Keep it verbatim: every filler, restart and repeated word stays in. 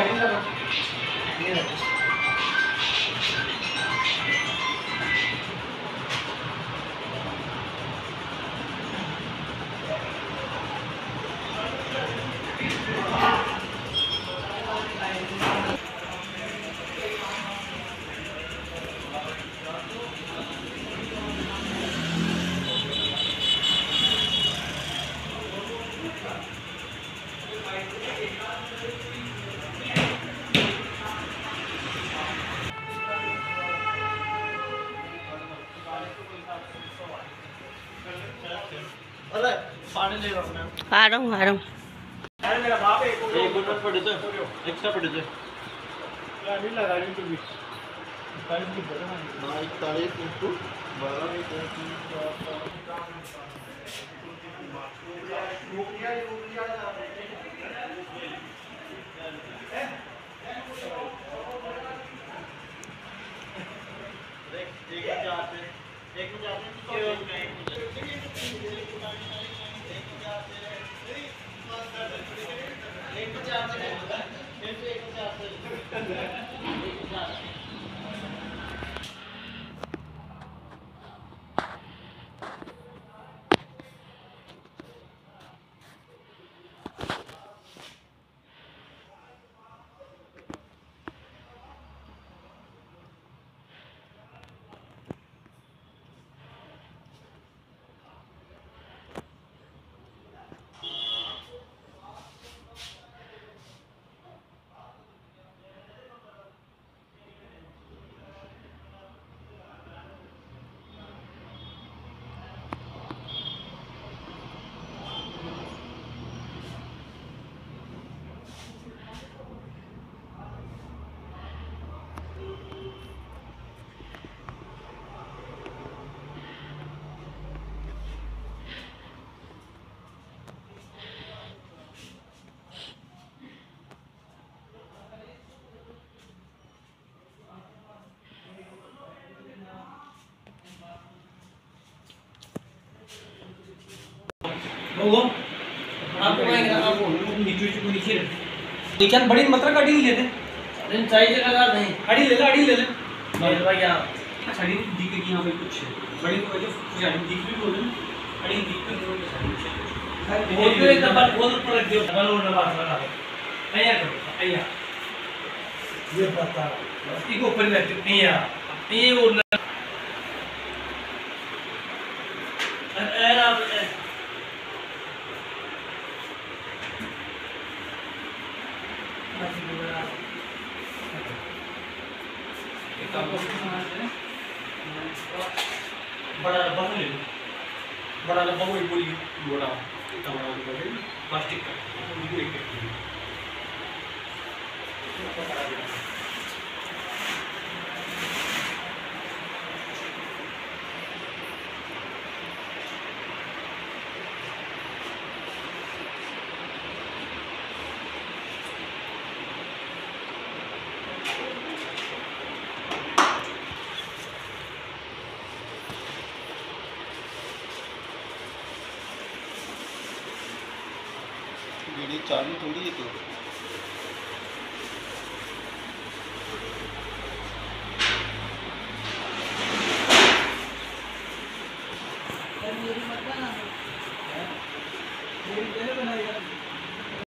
आ रहा हूँ आ रहा हूँ। एक मिनट पड़े तो एक्स्ट्रा पड़े तो गाड़ी लगा रही तो भी तारीख की बड़ा ना एक तारीख इनटू बारह एक एक जाते एक जाते वो आपको कहेंगे आपको नीचे नीचे नीचे लेकिन बड़ी मात्रा का अड़ी लेते हैं चाहिए लगा नहीं अड़ी ले ले अड़ी ले ले मैं भाई यार अच्छा अड़ी दिख गई यहां पे कुछ बड़ी को जो कुछ अड़ी दिख भी बोल अड़ी दिख के बोल के वो तो एक बार बोल पर रख दियो डबल और बात लगा ऐया करो ऐया ये बता इसको ऊपर रख दो ऐया ये और ऐरा बड़ा डब्बा ले लो बड़ा डब्बा वही बोली बड़ा प्लास्टिक का वीडियो चालू थोड़ी है तो मेरी पता ना मेरी पहले बनाई